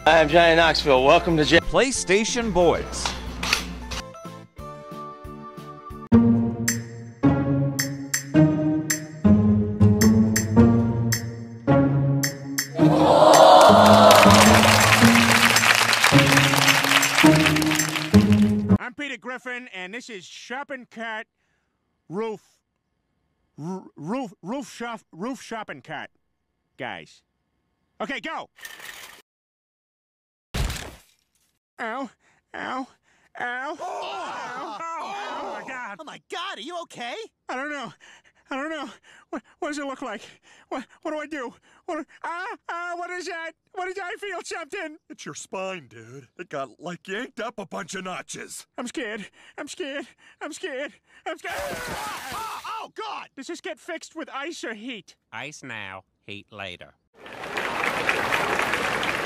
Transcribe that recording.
I'm Johnny Knoxville. Welcome to PlayStation Boys. I'm Peter Griffin, and this is Shopping Cart Roof Shopping Cart, guys. Okay, go. Ow! Ow! Ow! Ow! Oh my God! Oh my God, are you okay? I don't know. What does it look like? What do I do? What is that? What did I feel something? It's your spine, dude. It got, like, yanked up a bunch of notches. I'm scared. Oh, God! Does this get fixed with ice or heat? Ice now, heat later.